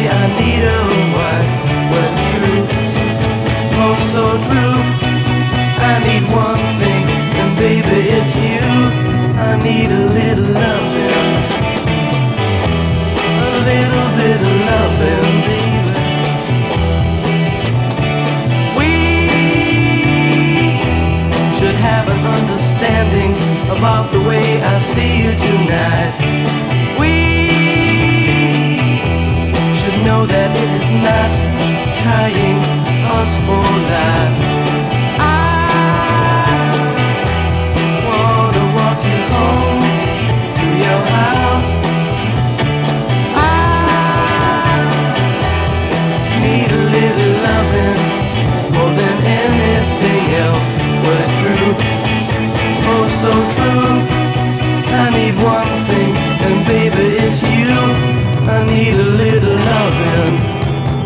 I need a wife. Well, it's true, oh so true. I need one thing, and baby it's you. I need a little loving, a little bit of loving, baby. We should have an understanding about the way I see you tonight. We should know that it is not tying us for life. I wanna walk you home to your house. I need a little loving more than anything else. Well, it's true, oh so true. I need one thing, and baby it's you. I need a little loving.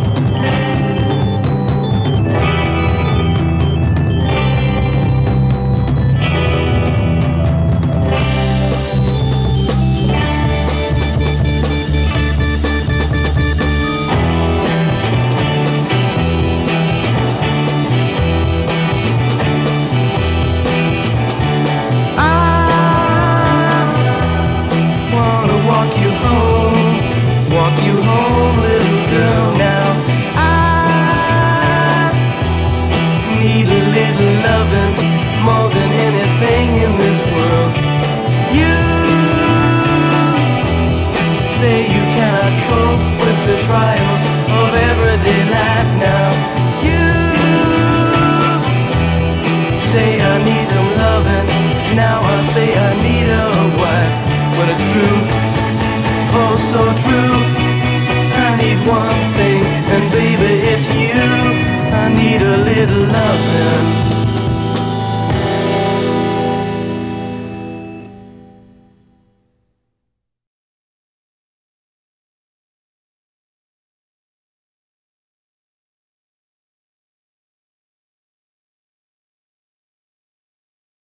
Walk you home, little girl, now. I need a little loving more than anything in this world. You say you cannot cope with the trials of everyday life now. You say I need some loving, now I say I need a wife. Well, it's true, oh so true. I need one